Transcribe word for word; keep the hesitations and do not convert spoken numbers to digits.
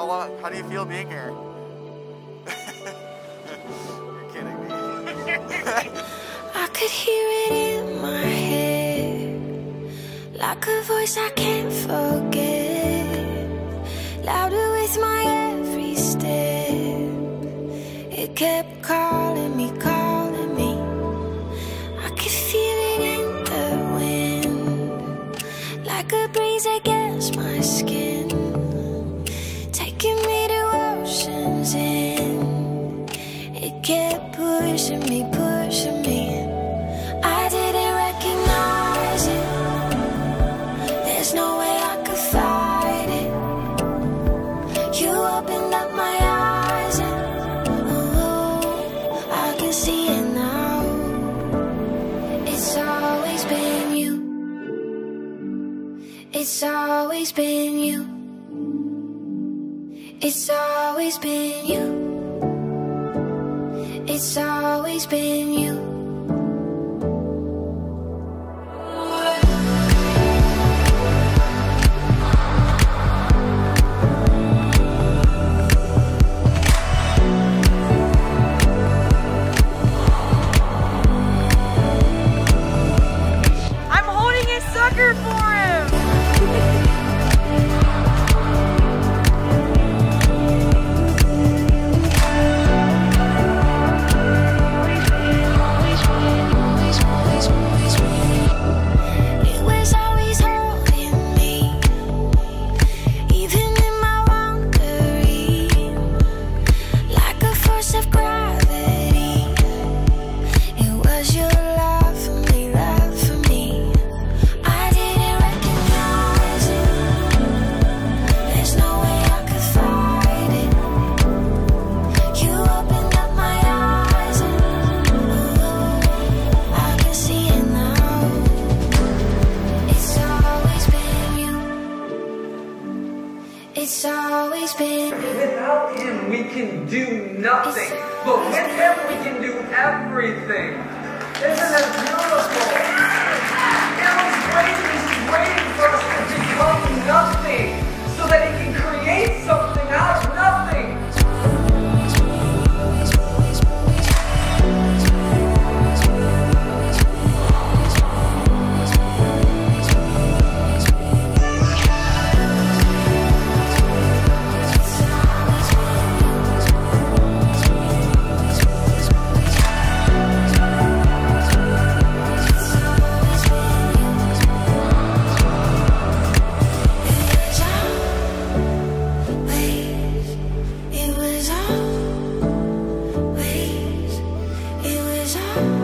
How long? How do you feel being here? You're kidding me. I could hear it in my head, like a voice I can't forget, louder with my every step. It kept calling me, calling me. I could feel it in the wind, like a breeze against my skin, taking me to oceans end. It kept pushing me, pushing me. I didn't recognize it. There's no way I could fight it. You opened up my eyes and oh, I can see it now. It's always been you. It's always been you. It's always been you. It's always been you. I'm holding a sucker for him. It's always been. Without him, we can do nothing. But with him, we can do everything. Isn't it beautiful? It was great. He's waiting for us to become nothing so that he can create something out of nothing. It was always, it was always.